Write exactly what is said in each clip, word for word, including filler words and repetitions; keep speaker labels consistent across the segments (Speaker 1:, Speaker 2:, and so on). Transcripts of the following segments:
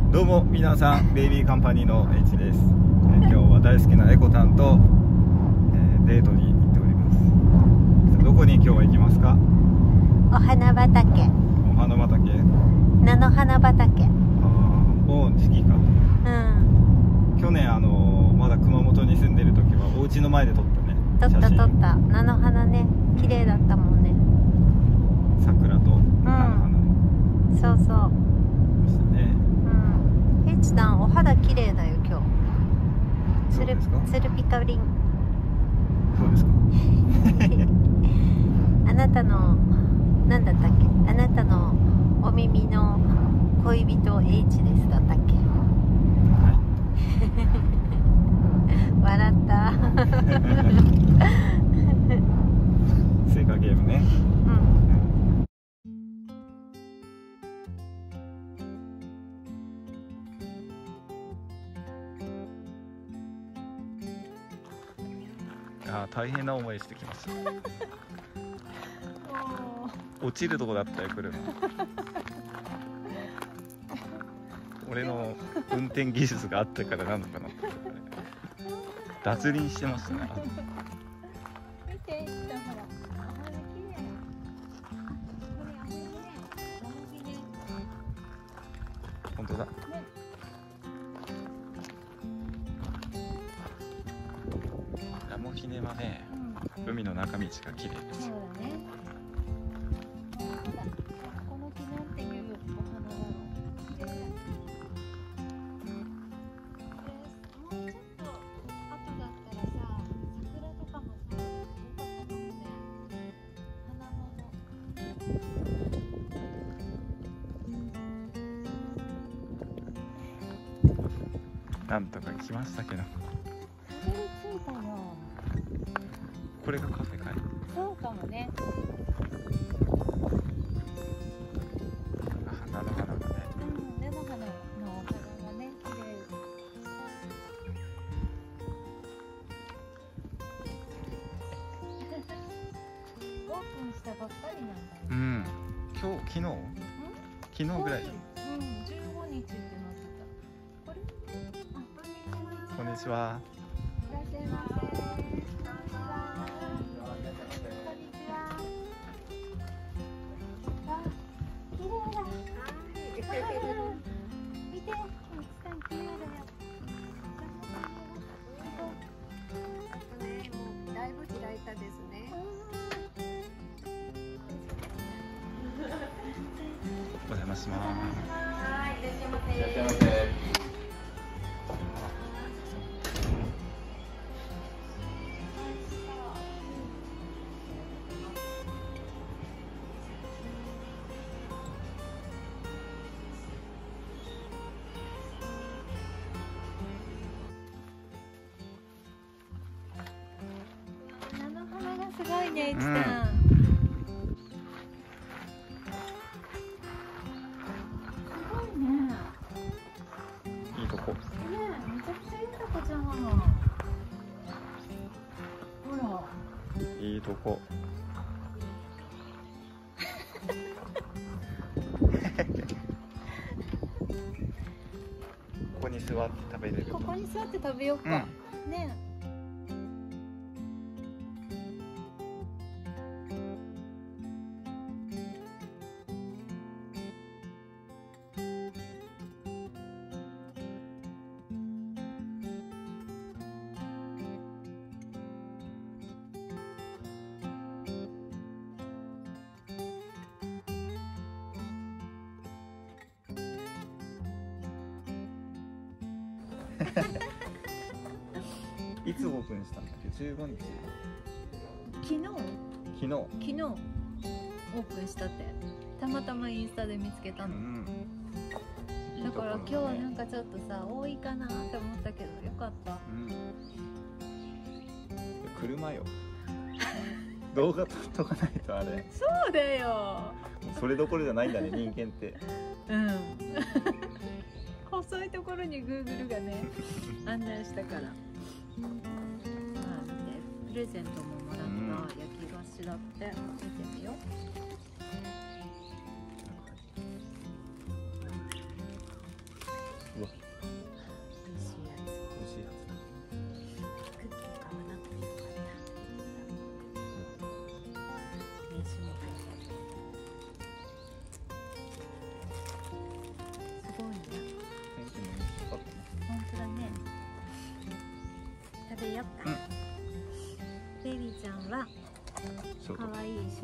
Speaker 1: どうも皆さん、ベイビーカンパニーの H です。えー、今日は大好きなエコタンと、えー、デートに行っております。どこに今日は行きますか？
Speaker 2: お花畑。
Speaker 1: お花畑。
Speaker 2: 菜の花畑。
Speaker 1: ああ、もう時期か。
Speaker 2: うん。
Speaker 1: 去年あのー、まだ熊本に住んでる時はお家の前で撮ったね。
Speaker 2: 撮った撮った。菜の花ね、綺麗だったもんね。
Speaker 1: 桜と菜の花ね。
Speaker 2: うん、そうそう。
Speaker 1: でしたね。
Speaker 2: うん。Hさんお肌綺麗だよ今日。
Speaker 1: そうですか？
Speaker 2: つるピカリン。
Speaker 1: そうですか？
Speaker 2: あなたの何だったっけ？あなたのお耳の恋人 H ですだったっけ？
Speaker 1: はい。
Speaker 2: 笑った。
Speaker 1: スイカゲームね。
Speaker 2: うん。
Speaker 1: あー、大変な思いしてきました。落ちるとこだったよ、車。俺の運転技術があったからなのかな。脱輪してましたね。
Speaker 2: 見て、ほら、お花綺麗。これ、あのね、ラムギネ。
Speaker 1: 本当だ。
Speaker 2: ね。
Speaker 1: ラモヒネはね、うん、海の中道が綺麗です。
Speaker 2: そうだね。ほら、この木なんていうお花なの。で、もうちょっと後だったらさ、桜とかもさ、よかったかもね。花物。
Speaker 1: なんとか来ましたけど。
Speaker 2: たどり着いたよ。
Speaker 1: これがカフェかい？
Speaker 2: そうかもね。
Speaker 1: あ、菜の花がね。
Speaker 2: うん、菜の花のお花がね、綺麗。オープンしたばっかりなんだよ。
Speaker 1: うん。今日、昨日？昨日ぐらい。
Speaker 2: うん、じゅうごにちってなってた。これ？あ、こんにちは。
Speaker 1: こんにちは。
Speaker 2: いらっしゃいませ。こんにちは。こんにちは。あ、綺麗だ。見て、みつさん綺麗だよ。
Speaker 3: だいぶ開いたですね。
Speaker 1: お邪魔します。
Speaker 3: はい、いらっしゃいませ。
Speaker 1: いらっしゃいませ。
Speaker 2: 菜の花がすごいね、いちさん。
Speaker 1: いいとこ。
Speaker 2: ねえ、めちゃくちゃいいとこじゃん。ほら。
Speaker 1: いいとこ。ここに座って食べれると。
Speaker 2: ここに座って食べようか。うん、ねえ。
Speaker 1: いつオープンしたんだっけ？じゅうごにち。
Speaker 2: 昨日？
Speaker 1: 昨日。
Speaker 2: 昨日オープンしたって。たまたまインスタで見つけたの。うん、いいところね。だから今日はなんかちょっとさ、多いかなって思ったけどよかった。うん、
Speaker 1: 車よ。動画撮っとかないとあれ。
Speaker 2: そうだよ。
Speaker 1: それどころじゃないんだね、人間って。
Speaker 2: うん。細いところに Google がね案内したから。まあ見て、プレゼントももらった焼き菓子だって見てみよう。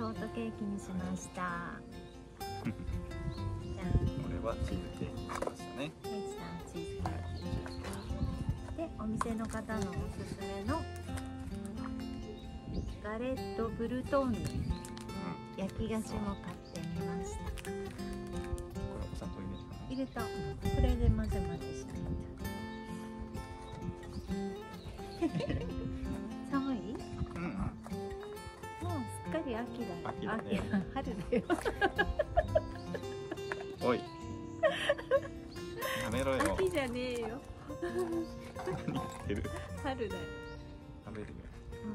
Speaker 2: ートケーキにしました。じゃん。
Speaker 1: これはチーズケーキにしましたね。
Speaker 2: エイチさんチーズケーキで、お店の方のおすすめのガレットブルトンヌ焼き菓子も買ってみました。
Speaker 1: これお砂糖入れたの？
Speaker 2: 入れた。これで混ぜ混ぜしないと。寒い？
Speaker 1: うん。
Speaker 2: もうすっかり秋だよ。
Speaker 1: 秋だね。
Speaker 2: 春だよ。
Speaker 1: おい。やめろよ。
Speaker 2: 秋じゃねえよ。
Speaker 1: 何言ってる？
Speaker 2: 春だよ。
Speaker 1: 食べるよ。
Speaker 2: うん、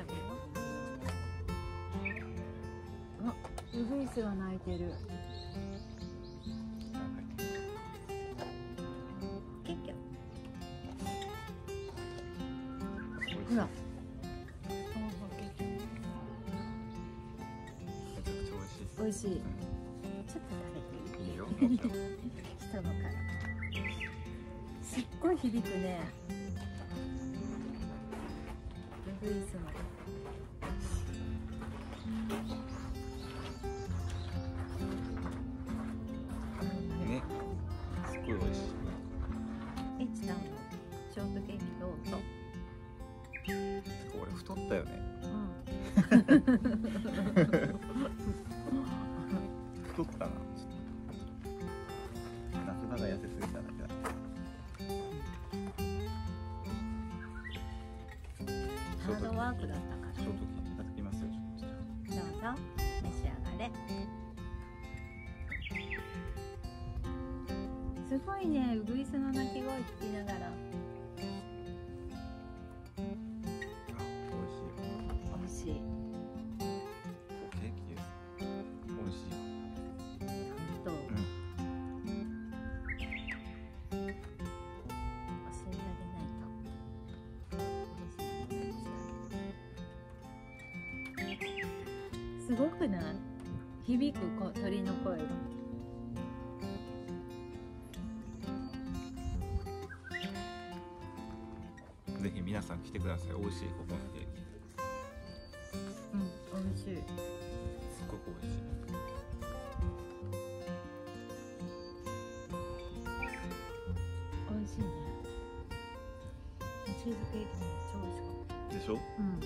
Speaker 2: 食べよう。あ、ウグイスが鳴いてる。ケッキャ。ほら。美味しい。ちょっと食べていい？
Speaker 1: いいよ。
Speaker 2: 人のから。すっごい響くね。ウグイスの。
Speaker 1: ね。すっごい美味しい。
Speaker 2: エイチさんのショートケーキどうぞ。
Speaker 1: 俺太ったよね。
Speaker 2: うん。
Speaker 1: 太ったな。夏場が痩せすぎただけだ。
Speaker 2: ハードワークだったから。
Speaker 1: ショートケーキいただきますよ。
Speaker 2: どうぞ召し上がれ。すごいね、ウグイスの鳴き声聞きながら。
Speaker 1: あ、美味しいよ。
Speaker 2: 美味しい。
Speaker 1: ケーキ美味しいよ。
Speaker 2: どう？
Speaker 1: うん。
Speaker 2: 教えられないと。すごくない？響くこ鳥の声が。
Speaker 1: ぜひ皆さん来てください。美味しいここのケーキ。
Speaker 2: うん、美味しい。
Speaker 1: すっごく美味しい。
Speaker 2: 美味しいね。チーズケーキめっちゃ美味しかった。
Speaker 1: でしょ？
Speaker 2: うん。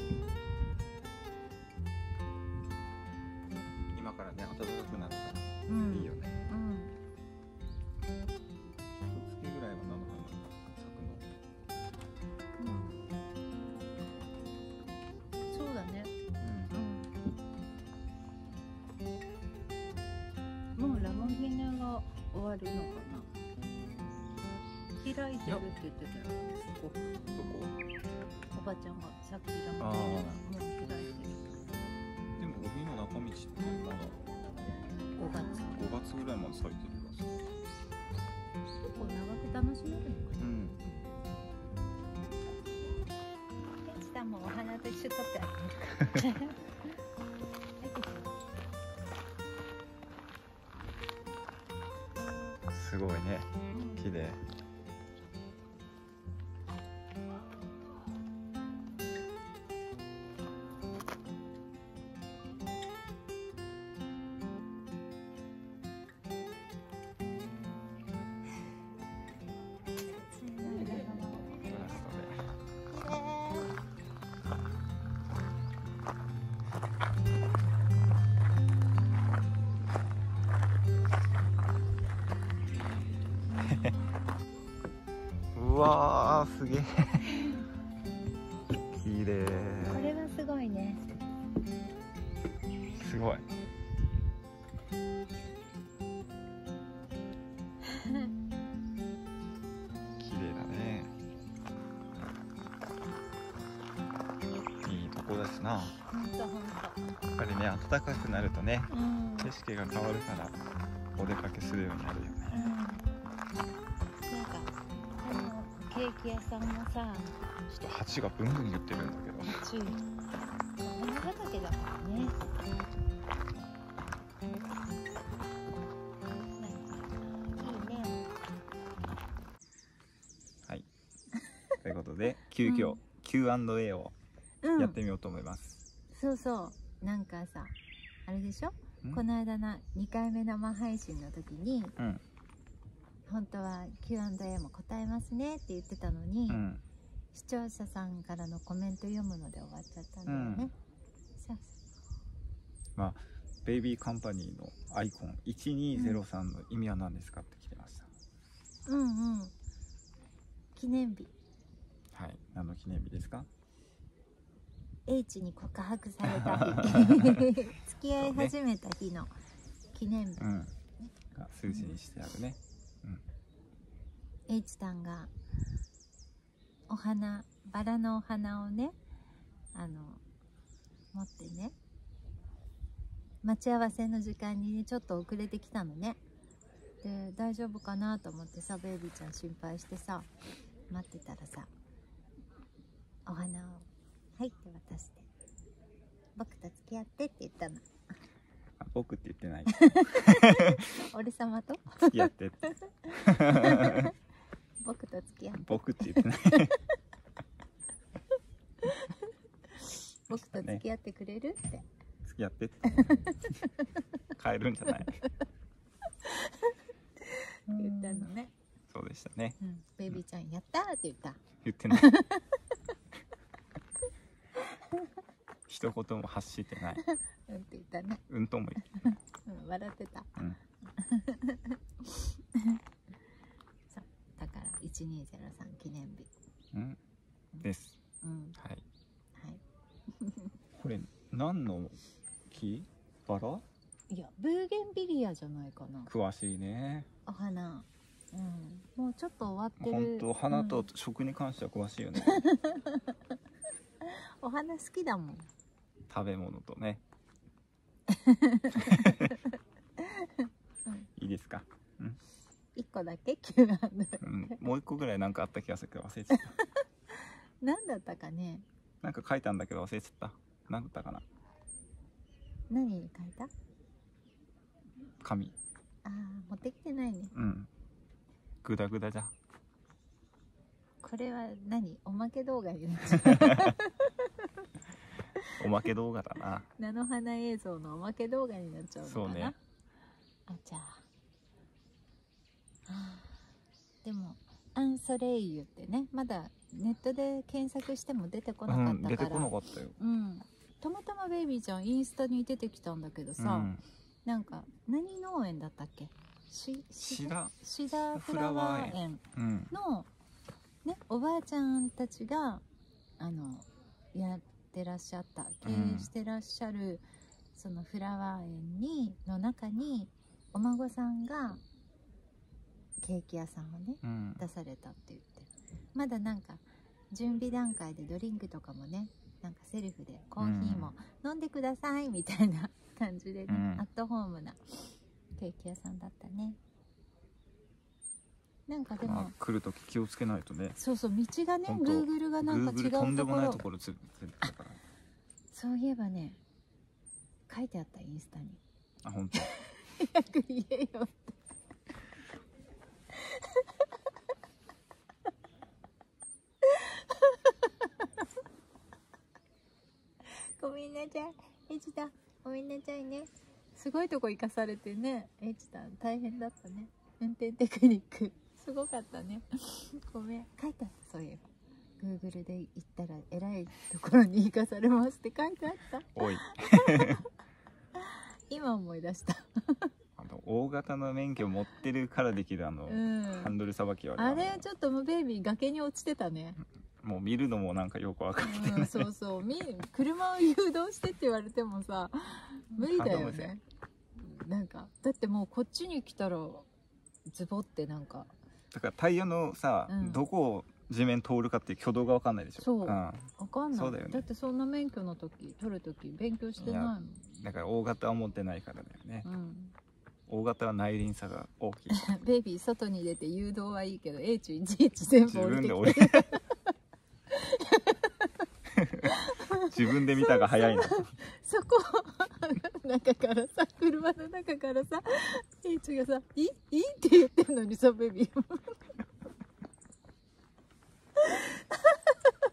Speaker 1: 今からね暖かくなるから
Speaker 2: うん、
Speaker 1: いいよね。
Speaker 2: うん。
Speaker 1: 一月ぐらいは菜の花咲くの。
Speaker 2: うん。そうだね。うん。もうラモヒネが終わるのかな。開いてるって言ってたよ。そこ。
Speaker 1: どこ？
Speaker 2: おばちゃんがさっきラモヒネがもう開いてる。
Speaker 1: でも帯の中道ってまだ
Speaker 2: ごがつ。
Speaker 1: ごがつぐらいまで咲いてるらしい。
Speaker 2: 結構長く楽しめるのかな。
Speaker 1: うん。
Speaker 2: エチさんもお花と一緒に撮ってあげますか。
Speaker 1: すごいね。綺麗。うわー、すげえ綺麗。
Speaker 2: これはすごいね。
Speaker 1: すごい。綺麗だね。いいとこだしな。
Speaker 2: ほんとほんと。
Speaker 1: やっぱりね、暖かくなるとね、
Speaker 2: うん。
Speaker 1: 景色が変わるからお出かけするようになるよね。
Speaker 2: うん。なんかあのケーキ屋さんもさ、
Speaker 1: ちょっと蜂がブンブン言ってるんだけど。
Speaker 2: 注意。お花畑だからね。いいね。
Speaker 1: はい。ということで、急遽、
Speaker 2: うん、
Speaker 1: キューアンドエー を
Speaker 2: うん。
Speaker 1: やってみようと思います。
Speaker 2: そうそう。なんかさ、 あれでしょ、
Speaker 1: ん
Speaker 2: この間のにかいめ生配信の時に、
Speaker 1: うん
Speaker 2: 本当は キューアンドエー も答えますねって言ってたのに、
Speaker 1: うん
Speaker 2: 視聴者さんからのコメント読むので終わっちゃったんだよね、
Speaker 1: うん
Speaker 2: そう
Speaker 1: まあベイビーカンパニーのアイコンいちにゼロさんの意味は何ですかって来てました。
Speaker 2: そううんうん記念日、
Speaker 1: はい、何の記念日ですか？
Speaker 2: H に告白された日付き合い始めた日の記念日、
Speaker 1: うんが数字にしてあるね。
Speaker 2: H さんがお花、バラのお花をね、あの持ってね、待ち合わせの時間にねちょっと遅れてきたのね。で大丈夫かなと思ってさ、ベイビーちゃん心配してさ待ってたらさ、お花をはいって渡して、僕と付き合ってって言ったの。
Speaker 1: あ僕って言ってない
Speaker 2: 俺様と
Speaker 1: 付き合ってって
Speaker 2: 僕と付き合って、
Speaker 1: 僕って言ってない
Speaker 2: 僕と付き合ってくれるって
Speaker 1: 付き合ってって変えるんじゃない
Speaker 2: 言ったのね。
Speaker 1: そうでしたね。
Speaker 2: うん、ベイビーちゃんやったーって言った。
Speaker 1: 言ってない一言も発してない。
Speaker 2: うんって言ったね。
Speaker 1: うんとも言ってない。
Speaker 2: うん、笑ってた。
Speaker 1: うん
Speaker 2: そうだからいちにゼロさん記念日、
Speaker 1: うんです。
Speaker 2: うん
Speaker 1: はい。
Speaker 2: はい
Speaker 1: これ何の木？バラ？
Speaker 2: いやブーゲンビリアじゃないかな、
Speaker 1: 詳しいね。
Speaker 2: お花。うん、もうちょっと終わって
Speaker 1: 本
Speaker 2: る。
Speaker 1: 当花と
Speaker 2: うん
Speaker 1: 食に関しては詳しいよね。
Speaker 2: お花好きだもん。
Speaker 1: 食べ物とね。いいですか？
Speaker 2: 一個だけキューアンドエー
Speaker 1: うん、もう一個ぐらいなんかあった気がするけど忘れちゃった。
Speaker 2: 何だったかね。
Speaker 1: なんか書いたんだけど忘れちゃった。何だったかな。
Speaker 2: 何に書いた？
Speaker 1: 紙。
Speaker 2: ああ持ってきてないね。
Speaker 1: うん。グダグダじゃ。
Speaker 2: これは何？おまけ動画になっちゃう。
Speaker 1: おまけ動画だな。
Speaker 2: 菜の花映像のおまけ動画になっちゃうのかな。
Speaker 1: そうね。
Speaker 2: あじゃあ、はあ、でもアンソレイユってね、まだネットで検索しても出てこなかったから、
Speaker 1: うん、出てこなかったよ。
Speaker 2: うん、たまたまベイビーちゃんインスタに出てきたんだけどさ、
Speaker 1: うん、
Speaker 2: なんか何農園だったっけ？し
Speaker 1: シダ
Speaker 2: シダフラワー園
Speaker 1: うん
Speaker 2: の、ね、おばあちゃんたちがあのやってらっしゃった経営してらっしゃる、そのフラワー園にの中にお孫さんがケーキ屋さんをね
Speaker 1: うん
Speaker 2: 出されたって言って、まだなんか準備段階でドリンクとかもね、なんかセルフでコーヒーも飲んでくださいみたいな感じでね、
Speaker 1: うん
Speaker 2: アットホームなケーキ屋さんだったね。なんかでも、
Speaker 1: まあ、来るとき気をつけないとね。
Speaker 2: そうそう、道がね、
Speaker 1: ほんと
Speaker 2: Google がなんか違う
Speaker 1: Google とんで
Speaker 2: ところ
Speaker 1: もないところついてたから。
Speaker 2: そういえばね、書いてあったインスタに。
Speaker 1: あ、本当。
Speaker 2: 早く言えよってごめんなさい、エチだ、ごめんなさいね。すごいとこ行かされてね、エチだ、大変だったね。運転テクニック、すごかったね。ごめん、書いてあった、そういえば。Google で行ったらえらいところに行かされますって書いてあった。
Speaker 1: おい。
Speaker 2: 今思い出した。
Speaker 1: あの大型の免許持ってるからできるあの、
Speaker 2: うん
Speaker 1: ハンドルさばきは
Speaker 2: あれちょっともうベイビー崖に落ちてたね。
Speaker 1: もう見るのもなんかよくわかってない、
Speaker 2: うん、そうそう、み車を誘導してって言われてもさ無理だよ
Speaker 1: 頼むぜ
Speaker 2: ね。なんかだってもうこっちに来たらズボってなんか
Speaker 1: だからタイヤのさ、
Speaker 2: うん
Speaker 1: どこを地面通るかっていう挙動がわかんないでしょ。
Speaker 2: そう、
Speaker 1: ん、
Speaker 2: わかんない。
Speaker 1: そうだよね
Speaker 2: だってそんな免許の時取る時勉強してないもん。
Speaker 1: だから大型は持ってないからだよね、
Speaker 2: うん
Speaker 1: 大型は内輪差が大きい。
Speaker 2: ベイビー外に出て誘導はいいけど H いちいち全部
Speaker 1: 自
Speaker 2: 降りて
Speaker 1: 分で降り
Speaker 2: きて
Speaker 1: 自分で見たが早いな。
Speaker 2: そこ中からさ、車の中からさ H がさ「いいいい?」って言ってんのにさ、ベビー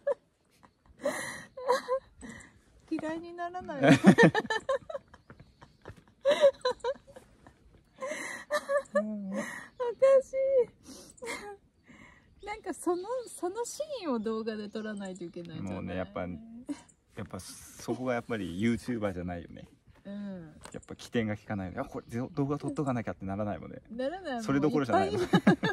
Speaker 2: 嫌いにならないなんかそのそのシーンを動画で撮らないといけないんじゃない？
Speaker 1: もうねやっぱやっぱそこがやっぱり ユーチューバー じゃないよね。
Speaker 2: うん、
Speaker 1: やっぱ起点が効かないの。いやこれ動画撮っとかなきゃってならないもんね。
Speaker 2: ならないもん。
Speaker 1: それどころじゃないの。
Speaker 2: ベ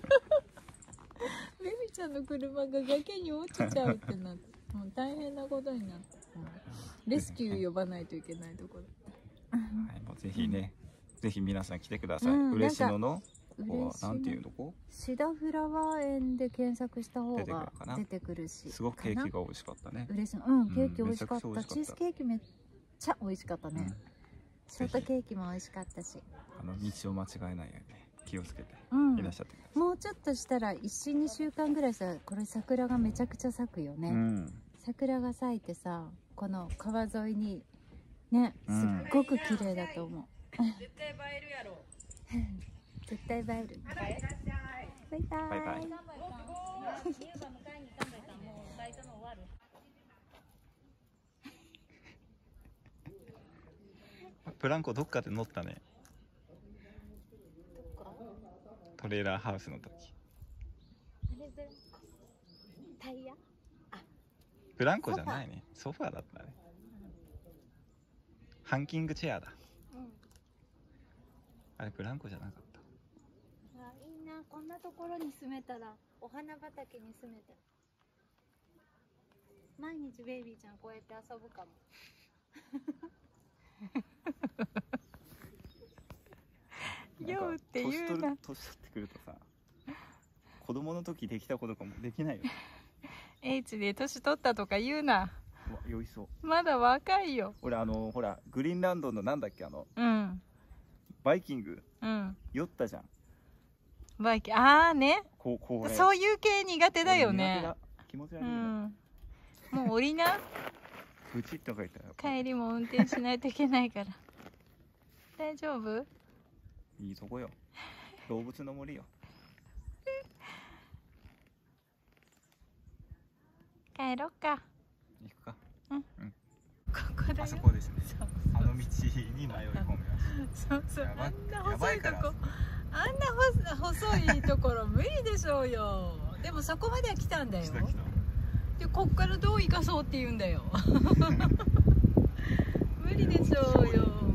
Speaker 2: ビちゃんの車が崖に落ちちゃうってなってもう大変なことになった。レスキュー呼ばないといけないところ。
Speaker 1: はい、もうぜひね、うん、ぜひ皆さん来てください。
Speaker 2: うん、
Speaker 1: 嬉野の
Speaker 2: 嬉
Speaker 1: なんていうとこ？
Speaker 2: シダフラワー園で検索した方が出てくるし。
Speaker 1: すごくケーキが美味しかったね。
Speaker 2: 嬉野、うん、ケーキ美味しかった。うん、チーズケーキめっちゃ美味しかったね。うん、ショートケーキも美味しかったし。
Speaker 1: あの道を間違えないようにね、気をつけていらっしゃってください。
Speaker 2: もうちょっとしたらいち、にしゅうかんぐらいさ、これ桜がめちゃくちゃ咲くよね。うん、桜が咲いてさ、この川沿いにね、すっごく綺麗だと思う。絶対映えるやろ。絶対映える。バイバイ。バイバイ。バイバイ。
Speaker 1: ブランコどっかで乗ったね。トレーラーハウスの時。
Speaker 2: タイヤ？
Speaker 1: ブランコじゃないね。ソファーだったね。ハンキングチェアだ。うん、あれブランコじゃなかった。
Speaker 2: あ、いいな、こんなところに住めたら、お花畑に住めたら。毎日ベイビーちゃんこうやって遊ぶかも。ようって言うな。
Speaker 1: 年取ってくるとさ、子供の時できたことかもできないよね。
Speaker 2: H で年取ったとか言うな。
Speaker 1: 酔いそう。
Speaker 2: まだ若いよ。
Speaker 1: 俺あのほらグリーンランドのなんだっけあの、
Speaker 2: うん、
Speaker 1: バイキング、
Speaker 2: うん、
Speaker 1: 酔ったじゃん。
Speaker 2: バイキング、ああね。
Speaker 1: こうこう
Speaker 2: そういう系苦手だよね。
Speaker 1: 気持ち悪い、ね。うん。
Speaker 2: もう降りな。
Speaker 1: ブチッと書いてある。
Speaker 2: 帰りも運転しないといけないから。大丈夫？
Speaker 1: いいとこよ。動物の森よ。
Speaker 2: 帰ろっか。
Speaker 1: 行くか。
Speaker 2: うん。うん、ここだよ。
Speaker 1: あそこですね。あの道に迷い込みま
Speaker 2: した。そうそう。あんな細いとこ、あんな細いところ無理でしょうよ。でもそこまでは来たんだよ。来た来た。でこっからどう生かそうって言うんだよ。無理でしょうよ。